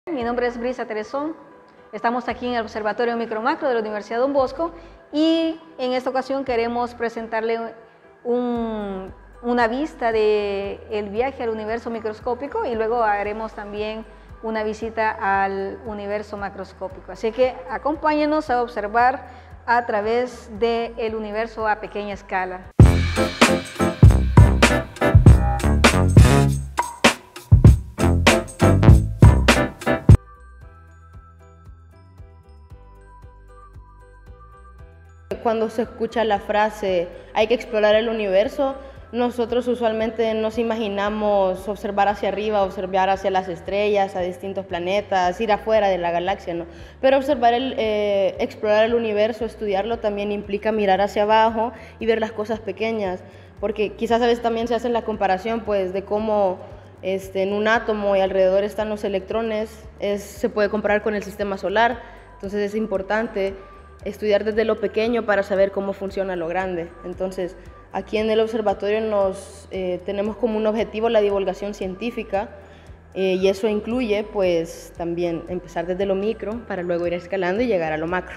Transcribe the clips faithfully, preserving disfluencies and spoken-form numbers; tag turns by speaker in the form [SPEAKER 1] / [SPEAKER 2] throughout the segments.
[SPEAKER 1] Mi nombre es Brisa Teresón, estamos aquí en el Observatorio Micro-Macro de la Universidad Don Bosco y en esta ocasión queremos presentarle un, una vista del viaje al universo microscópico y luego haremos también una visita al universo macroscópico. Así que acompáñenos a observar a través del universo a pequeña escala.
[SPEAKER 2] Cuando se escucha la frase hay que explorar el universo, nosotros usualmente nos imaginamos observar hacia arriba, observar hacia las estrellas, a distintos planetas, ir afuera de la galaxia, ¿no? Pero observar el, eh, explorar el universo, estudiarlo también implica mirar hacia abajo y ver las cosas pequeñas, porque quizás a veces también se hace la comparación pues de cómo este, en un átomo y alrededor están los electrones, es, se puede comparar con el sistema solar, entonces es importante estudiar desde lo pequeño para saber cómo funciona lo grande. Entonces, aquí en el observatorio nos, eh, tenemos como un objetivo la divulgación científica eh, y eso incluye pues también empezar desde lo micro para luego ir escalando y llegar a lo macro.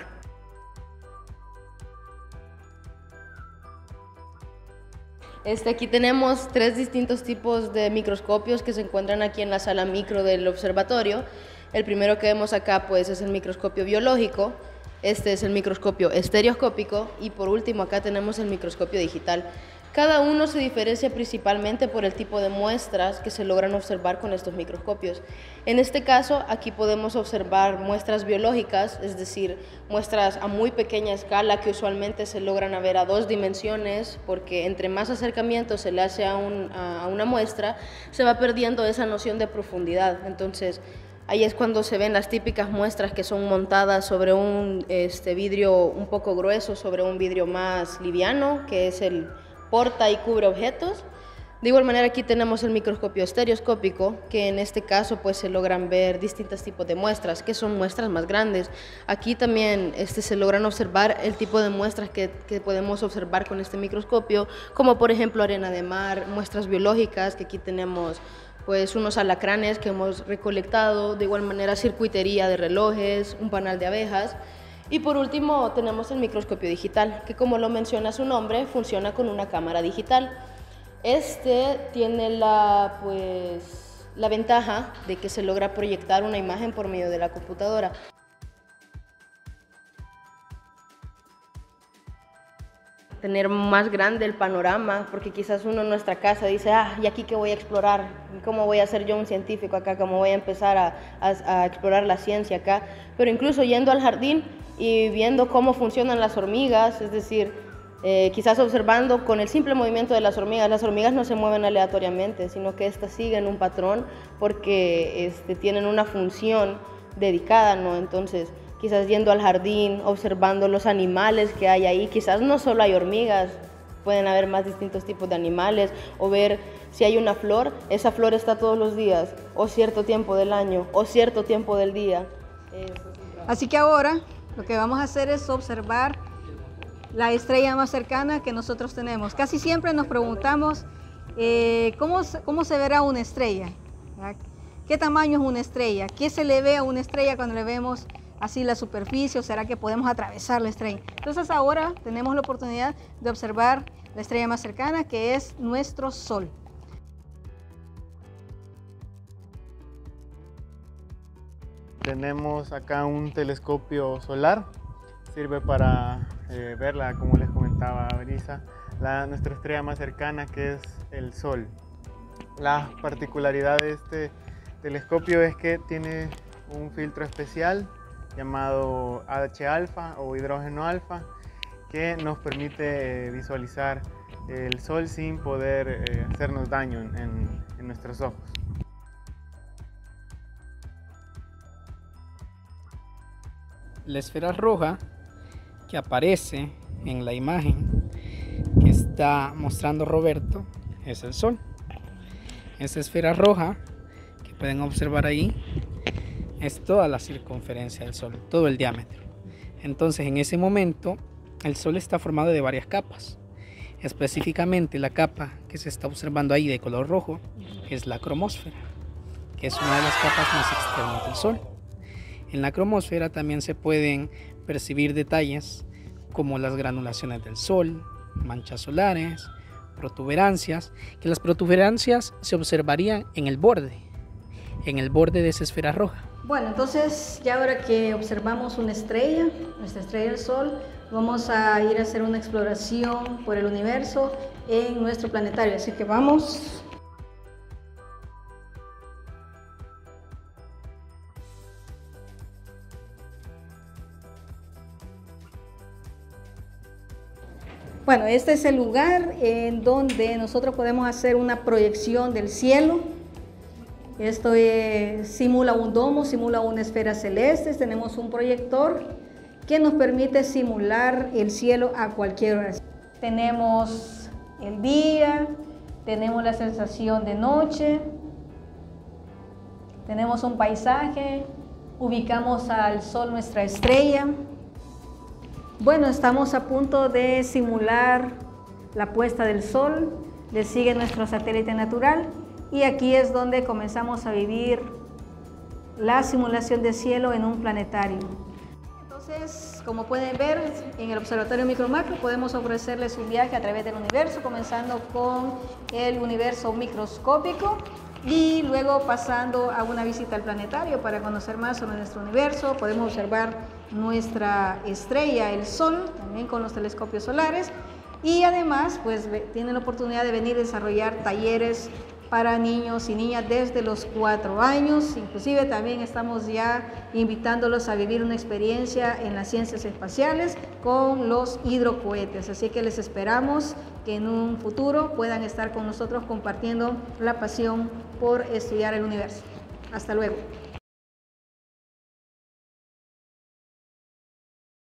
[SPEAKER 2] Este, aquí tenemos tres distintos tipos de microscopios que se encuentran aquí en la sala micro del observatorio. El primero que vemos acá pues es el microscopio biológico. Este es el microscopio estereoscópico y por último acá tenemos el microscopio digital. Cada uno se diferencia principalmente por el tipo de muestras que se logran observar con estos microscopios. En este caso, aquí podemos observar muestras biológicas, es decir, muestras a muy pequeña escala que usualmente se logran ver a dos dimensiones, porque entre más acercamiento se le hace a, un, a una muestra, se va perdiendo esa noción de profundidad. Entonces, ahí es cuando se ven las típicas muestras que son montadas sobre un este, vidrio un poco grueso, sobre un vidrio más liviano, que es el porta y cubre objetos. De igual manera aquí tenemos el microscopio estereoscópico, que en este caso pues se logran ver distintos tipos de muestras, que son muestras más grandes. Aquí también este, se logran observar el tipo de muestras que, que podemos observar con este microscopio, como por ejemplo arena de mar, muestras biológicas, que aquí tenemos pues unos alacranes que hemos recolectado, de igual manera circuitería de relojes, un panal de abejas. Y por último tenemos el microscopio digital, que como lo menciona su nombre, funciona con una cámara digital. Este tiene la, pues, la ventaja de que se logra proyectar una imagen por medio de la computadora. Tener más grande el panorama, porque quizás uno en nuestra casa dice, ah, ¿y aquí qué voy a explorar? ¿Cómo voy a ser yo un científico acá? ¿Cómo voy a empezar a, a, a explorar la ciencia acá? Pero incluso yendo al jardín y viendo cómo funcionan las hormigas, es decir, eh, quizás observando con el simple movimiento de las hormigas, las hormigas no se mueven aleatoriamente, sino que estas siguen un patrón porque este, tienen una función dedicada, ¿no? Entonces, quizás yendo al jardín, observando los animales que hay ahí, quizás no solo hay hormigas, pueden haber más distintos tipos de animales, o ver si hay una flor, esa flor está todos los días, o cierto tiempo del año, o cierto tiempo del día.
[SPEAKER 1] Así que ahora lo que vamos a hacer es observar la estrella más cercana que nosotros tenemos. Casi siempre nos preguntamos eh, ¿cómo, cómo se verá una estrella? ¿Verdad? ¿Qué tamaño es una estrella? ¿Qué se le ve a una estrella cuando le vemos así la superficie, o será que podemos atravesar la estrella? Entonces ahora tenemos la oportunidad de observar la estrella más cercana, que es nuestro Sol.
[SPEAKER 3] Tenemos acá un telescopio solar, sirve para eh, verla, como les comentaba Brisa, la, nuestra estrella más cercana, que es el Sol. La particularidad de este telescopio es que tiene un filtro especial llamado H alfa o hidrógeno alfa, que nos permite visualizar el Sol sin poder eh, hacernos daño en, en, en nuestros ojos.
[SPEAKER 4] La esfera roja que aparece en la imagen que está mostrando Roberto es el Sol. Esa esfera roja que pueden observar ahí es toda la circunferencia del Sol, todo el diámetro. Entonces, en ese momento, el Sol está formado de varias capas. Específicamente, la capa que se está observando ahí de color rojo es la cromósfera, que es una de las capas más externas del Sol. En la cromosfera también se pueden percibir detalles como las granulaciones del Sol, manchas solares, protuberancias, que las protuberancias se observarían en el borde, en el borde de esa esfera roja.
[SPEAKER 1] Bueno, entonces ya ahora que observamos una estrella, nuestra estrella del Sol, vamos a ir a hacer una exploración por el universo en nuestro planetario, así que vamos. Bueno, este es el lugar en donde nosotros podemos hacer una proyección del cielo. Esto es, simula un domo, simula una esfera celeste. Tenemos un proyector que nos permite simular el cielo a cualquier hora. Tenemos el día, tenemos la sensación de noche, tenemos un paisaje, ubicamos al Sol, nuestra estrella. Bueno, estamos a punto de simular la puesta del Sol, le sigue nuestro satélite natural y aquí es donde comenzamos a vivir la simulación de cielo en un planetario. Entonces, como pueden ver, en el Observatorio Micro-Macro podemos ofrecerles un viaje a través del universo, comenzando con el universo microscópico y luego pasando a una visita al planetario para conocer más sobre nuestro universo. Podemos observar nuestra estrella, el Sol, también con los telescopios solares, y además pues tienen la oportunidad de venir a desarrollar talleres para niños y niñas desde los cuatro años. Inclusive también estamos ya invitándolos a vivir una experiencia en las ciencias espaciales con los hidrocohetes. Así que les esperamos que en un futuro puedan estar con nosotros compartiendo la pasión por estudiar el universo. Hasta luego.